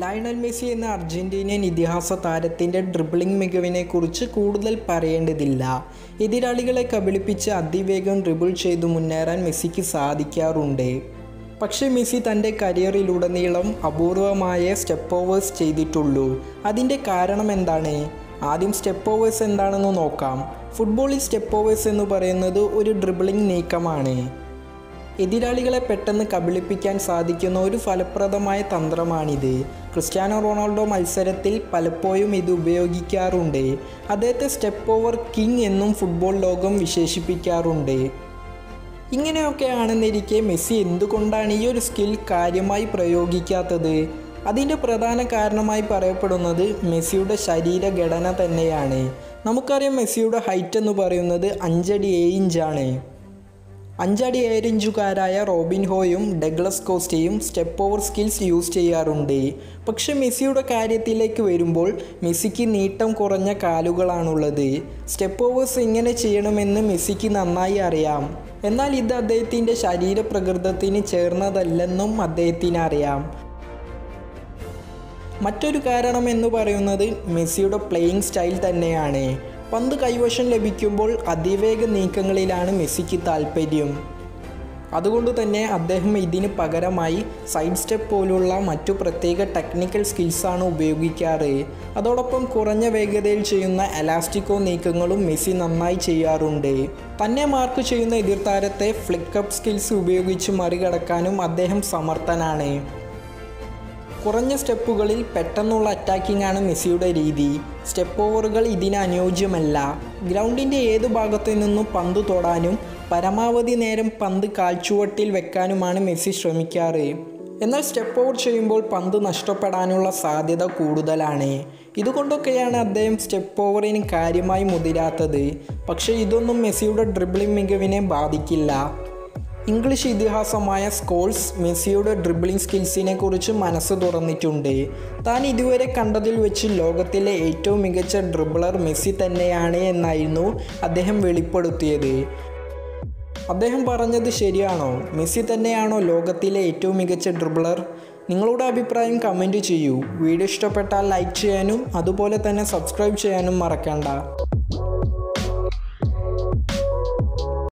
Lionel Messi എന്ന Argentinian ഇതിഹാസ താരത്തിൻ്റെ ഡ്രിബിളിംഗ് മികവിനെക്കുറിച്ച് കൂടുതൽ പറയേണ്ടതില്ല. എതിരാളികളെ കബളിപ്പിച്ച് അതിവേഗം ഡ്രിബിൾ ചെയ്തു മുന്നേറാൻ മെസ്സിക്ക് സാധിക്കാറുണ്ട്. പക്ഷേ മെസ്സി തൻ്റെ കരിയറിലുടനീളം അപൂർവമായ സ്റ്റെപ്പ് ഓവേഴ്സ് ചെയ്തിട്ടുള്ളൂ. അതിൻ്റെ കാരണം എന്താണ്? ആദ്യം സ്റ്റെപ്പ് ഓവേഴ്സ് എന്താണെന്ന് നോക്കാം. ഫുട്ബോളിൽ സ്റ്റെപ്പ് ഓവേഴ്സ് എന്ന് പറയുന്നത് ഒരു ഡ്രിബിളിംഗ് നീക്കമാണ്. എതിരാളികളെ പെട്ടെന്ന് കബളിപ്പിക്കാൻ സാധിക്കുന്ന ഒരു ഫലപ്രദമായ തന്ത്രമാണിത്. ക്രിസ്ത്യാനോ റൊണാൾഡോ മത്സരത്തിൽ പലപ്പോഴും ഇത് ഉപയോഗിക്കാറുണ്ട്. അദ്ദേഹത്തെ സ്റ്റെപ്പ് ഓവർ കിങ് എന്നും ഫുട്ബോൾ ലോകം വിശേഷിപ്പിക്കാറുണ്ട്. ഇങ്ങനെയൊക്കെ ആണെന്നിരിക്കെ മെസ്സി എന്തുകൊണ്ടാണ് ഈ ഒരു സ്കിൽ കാര്യമായി പ്രയോഗിക്കാത്തത്? അതിൻ്റെ പ്രധാന കാരണമായി പറയപ്പെടുന്നത് മെസ്സിയുടെ ശരീരഘടന തന്നെയാണ്. നമുക്കറിയാം മെസ്സിയുടെ ഹൈറ്റ് എന്ന് പറയുന്നത് 5 അടി 7 ഇഞ്ചാണ്. 5 അടി 7 ഇഞ്ചുകാരായ റോബിൻഹോയും ഡഗ്ലസ് കോസ്റ്റയും സ്റ്റെപ്പ് ഓവർ സ്കിൽസ് യൂസ് ചെയ്യാറുണ്ട്. പക്ഷേ മെസ്സിയുടെ കാര്യത്തിലേക്ക് വരുമ്പോൾ മെസ്സിക്ക് നീട്ടം കുറഞ്ഞ കാലുകളാണുള്ളത്. സ്റ്റെപ്പ് ഓവേഴ്സ് എങ്ങനെ ചെയ്യണമെന്ന് മെസ്സിക്ക് നന്നായി അറിയാം. എന്നാൽ ഇത് അദ്ദേഹത്തിൻ്റെ ശരീരപ്രകൃതത്തിന് ചേർന്നതല്ലെന്നും അദ്ദേഹത്തിന് അറിയാം. മറ്റൊരു കാരണം എന്ന് പറയുന്നത് മെസ്സിയുടെ പ്ലേയിങ് സ്റ്റൈൽ തന്നെയാണ്. പന്ത് കൈവശം ലഭിക്കുമ്പോൾ അതിവേഗ നീക്കങ്ങളിലാണ് മെസ്സിക്ക് താൽപ്പര്യം. അതുകൊണ്ട് തന്നെ അദ്ദേഹം ഇതിന് പകരമായി സൈഡ് സ്റ്റെപ്പ് പോലുള്ള മറ്റു പ്രത്യേക ടെക്നിക്കൽ സ്കിൽസാണ് ഉപയോഗിക്കാറ്. അതോടൊപ്പം കുറഞ്ഞ വേഗതയിൽ ചെയ്യുന്ന എലാസ്റ്റിക്കോ നീക്കങ്ങളും മെസ്സി നന്നായി ചെയ്യാറുണ്ട്. തന്നെ മാർക്ക് ചെയ്യുന്ന എതിർതാരത്തെ ഫ്ലിക്കപ്പ് സ്കിൽസ് ഉപയോഗിച്ച് മറികടക്കാനും അദ്ദേഹം സമർത്ഥനാണ്. കുറഞ്ഞ സ്റ്റെപ്പുകളിൽ പെട്ടെന്നുള്ള അറ്റാക്കിംഗ് ആണ് മെസ്സിയുടെ രീതി. സ്റ്റെപ്പ് ഓവറുകൾ ഇതിന് അനുയോജ്യമല്ല. ഗ്രൗണ്ടിൻ്റെ ഏത് ഭാഗത്തു നിന്നും പന്ത് തൊടാനും പരമാവധി നേരം പന്ത് കാൽച്ചുവട്ടിൽ വെക്കാനുമാണ് മെസ്സി ശ്രമിക്കാറ്. എന്നാൽ സ്റ്റെപ്പ് ഓവർ ചെയ്യുമ്പോൾ പന്ത് നഷ്ടപ്പെടാനുള്ള സാധ്യത കൂടുതലാണ്. ഇതുകൊണ്ടൊക്കെയാണ് അദ്ദേഹം സ്റ്റെപ്പ് ഓവറിന് കാര്യമായി മുതിരാത്തത്. പക്ഷേ ഇതൊന്നും മെസ്സിയുടെ ഡ്രിബിളിംഗ് മികവിനെ ബാധിക്കില്ല. ഇംഗ്ലീഷ് ഇതിഹാസമായ സ്കോൾസ് മെസ്സിയുടെ ഡ്രിബിളിംഗ് സ്കിൽസിനെ കുറിച്ച് മനസ്സ് തുറന്നിട്ടുണ്ട്. താൻ ഇതുവരെ കണ്ടതിൽ വെച്ച് ലോകത്തിലെ ഏറ്റവും മികച്ച ഡ്രിബിളർ മെസ്സി തന്നെയാണ് എന്നായിരുന്നു അദ്ദേഹം വെളിപ്പെടുത്തിയത്. അദ്ദേഹം പറഞ്ഞത് ശരിയാണോ? മെസ്സി തന്നെയാണോ ലോകത്തിലെ ഏറ്റവും മികച്ച ഡ്രിബിളർ? നിങ്ങളുടെ അഭിപ്രായം കമൻറ്റ് ചെയ്യൂ. വീഡിയോ ഇഷ്ടപ്പെട്ടാൽ ലൈക്ക് ചെയ്യാനും അതുപോലെ തന്നെ സബ്സ്ക്രൈബ് ചെയ്യാനും മറക്കണ്ട.